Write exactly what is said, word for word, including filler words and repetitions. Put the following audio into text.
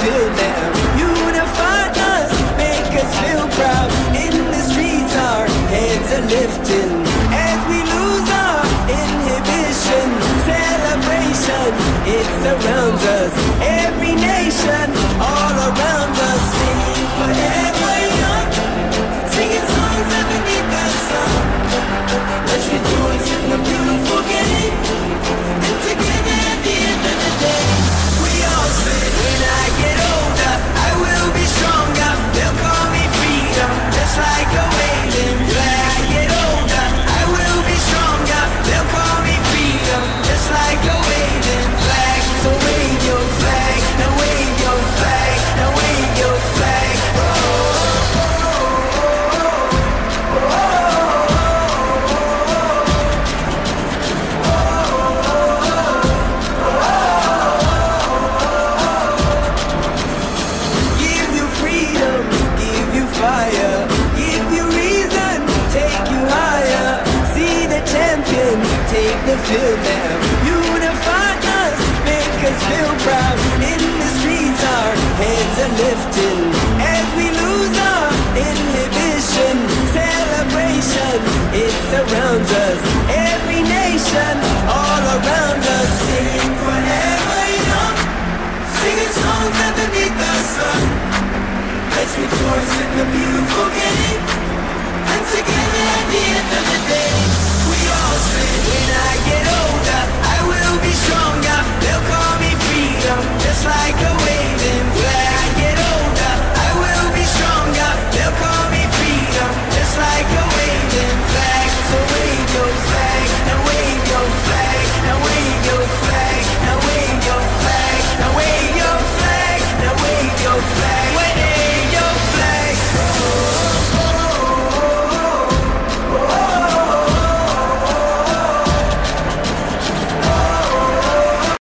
field now. Unify us, make us feel proud. In the streets our heads are lifting as we lose our inhibition. Celebration, it surrounds us. Every nation, all around us. Sing forever young, singing songs underneath the sun. Let's rejoice in the beautiful game, and together at the end of the day, we all say, when I get older, I will be stronger. They'll call me freedom, just like a waving flag. I get older, I will be stronger. They'll call me freedom, just like a waving flag. So wave your flag, now wave your flag, now wave your flag. Oh, oh, oh, oh, oh, oh. Fire, give you reason, take you higher. See the champions take the field now.